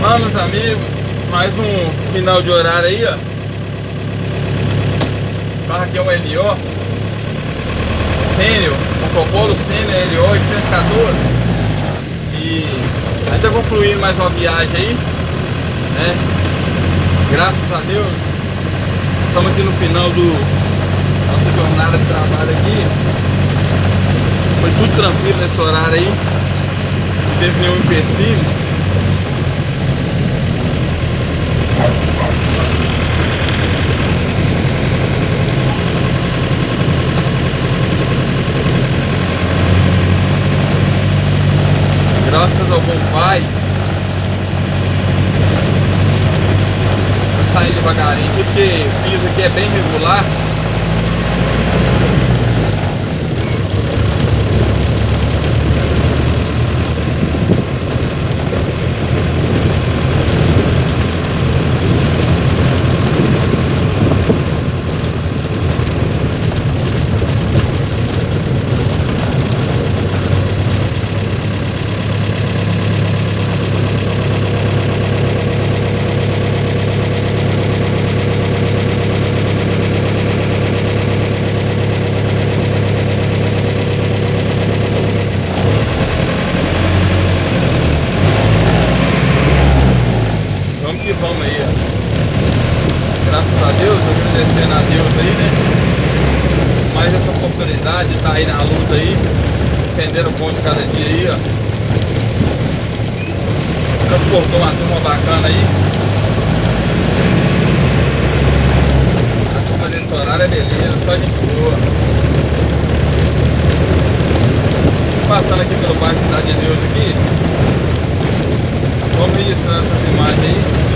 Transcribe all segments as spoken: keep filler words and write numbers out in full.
Vamos, meus amigos, mais um final de horário aí, ó. O carro aqui é o L O Sênior, o Copolo Sênior L O oitocentos e quatorze. E a gente tá concluindo mais uma viagem aí, né? Graças a Deus, estamos aqui no final do nossa jornada de trabalho aqui. Foi tudo tranquilo nesse horário aí, não teve nenhum empecilho. Graças ao bom Pai, vou sair devagarinho aqui porque o piso aqui é bem regular. Vamos aí, ó. Graças a Deus, agradecendo a Deus aí, né? Mais essa oportunidade de estar aí na luta aí, defendendo o pão de cada dia aí, ó. Transportou uma turma bacana aí. A turma desse horário é beleza, só de boa. Passando aqui pelo bairro Cidade de Deus aqui. Vamos registrando essas imagens aí.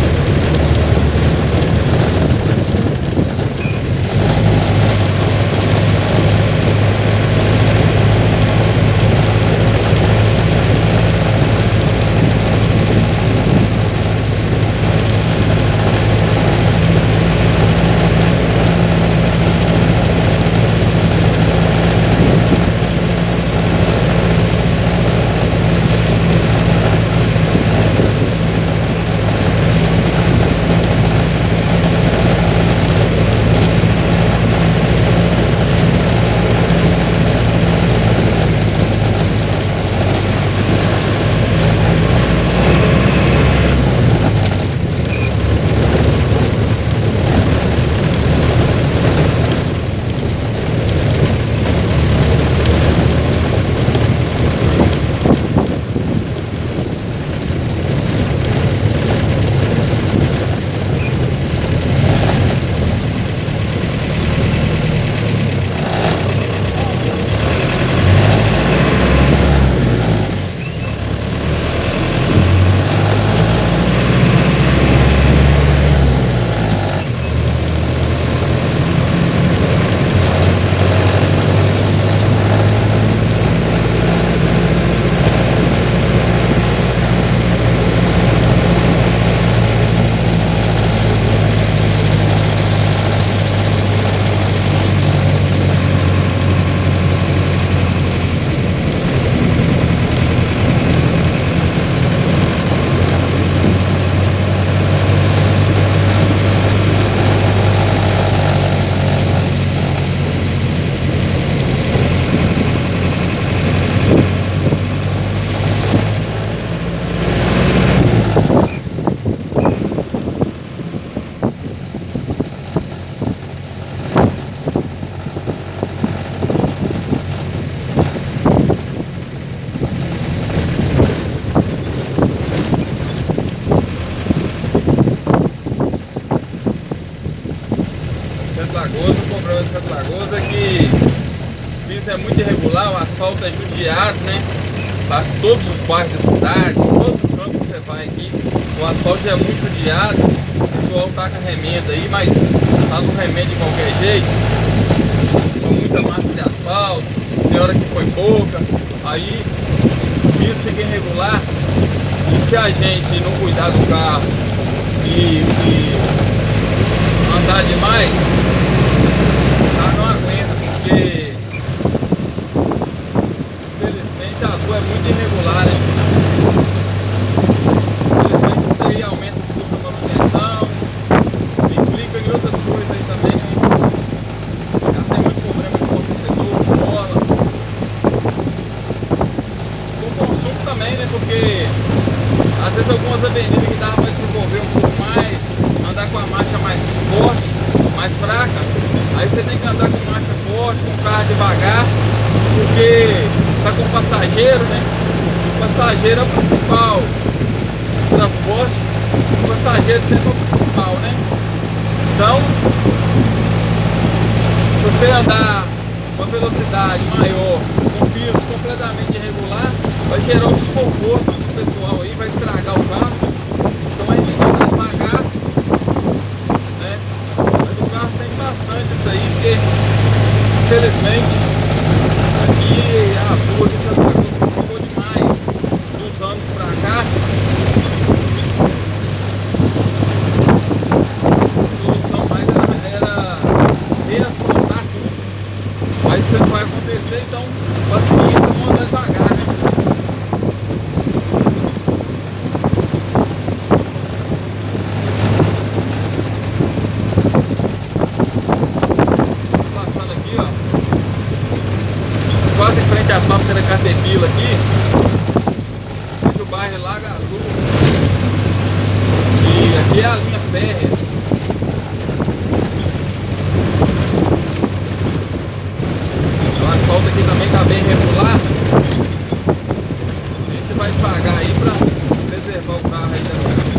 Lagoas, o problema de Santa Lagoas é que o piso é muito irregular, o asfalto é judiado, né? Para todos os bairros da cidade, todo canto que você vai aqui, o asfalto já é muito judiado, o pessoal tá com remenda aí, mas tá no remendo de qualquer jeito, com muita massa de asfalto, tem hora que foi pouca, aí o piso fica irregular, e se a gente não cuidar do carro e, e andar demais, não aguenta, porque infelizmente a rua é muito irregular, hein? Infelizmente porque às vezes algumas avenidas que dava para desenvolver um pouco mais, andar com a marcha mais forte, mais fraca, aí você tem que andar com marcha forte, com o carro devagar, porque tá com passageiro, né? O passageiro é o principal transporte, o passageiro sempre é o principal, né? Então, se você andar com uma velocidade maior, com piso completamente irregular, vai gerar um desconforto do pessoal aí, vai estragar o carro. Então a gente tem que andar devagar, né? Mas o carro tem bastante isso aí, porque infelizmente aqui a rua de Santa Cruz ficou demais dos anos pra cá. A solução mais era, era reasfaltar tudo. Mas isso não vai acontecer, então paciência, vamos andar devagar, né? Passando aqui, ó, quase em frente à fábrica da Caterpillar aqui, onde o bairro é Lago Azul. E aqui é a linha férrea. O asfalto aqui também está bem regular. A gente vai devagar aí para preservar o carro aí também.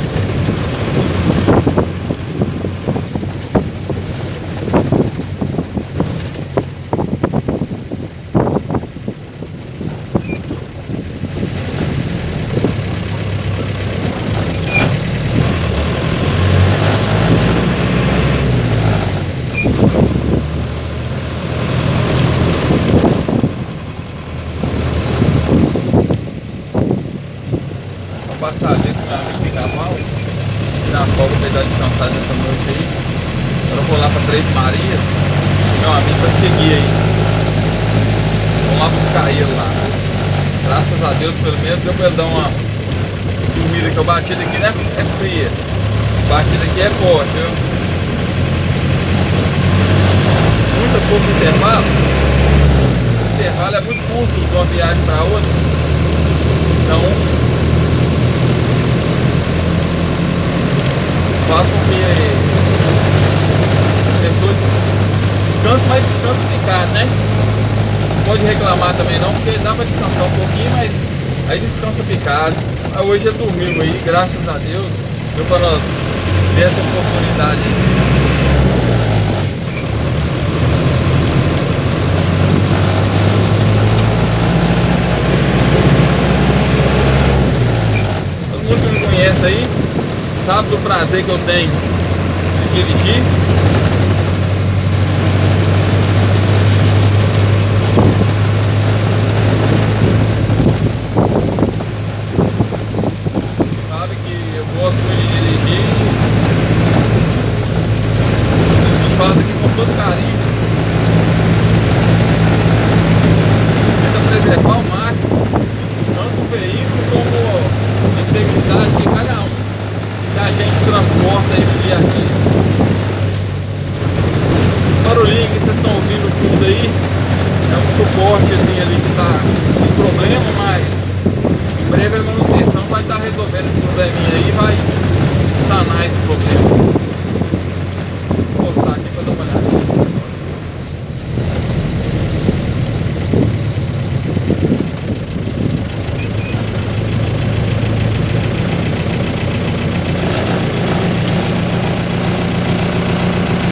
Passar dentro do meu amigo Pica-Pau, tirar folga para ele dar descansar nessa noite aí. Agora eu vou lá para Três Marias, meu amigo vai seguir aí. Vamos lá buscar ele lá. Graças a Deus, pelo menos deu para ele dar uma dormida, que a batida aqui não é, é fria, a batida aqui é forte, viu? Muito pouco intervalo. O intervalo é muito curto de uma viagem para outra. Então faz com que a pessoa descanse, mas descanse picado, né? Não pode reclamar também não, porque dá para descansar um pouquinho, mas aí descansa picado. Mas hoje ele dormiu aí, graças a Deus, deu para nós ter essa oportunidade aí. Todo mundo que me conhece aí sabe do prazer que eu tenho de dirigir.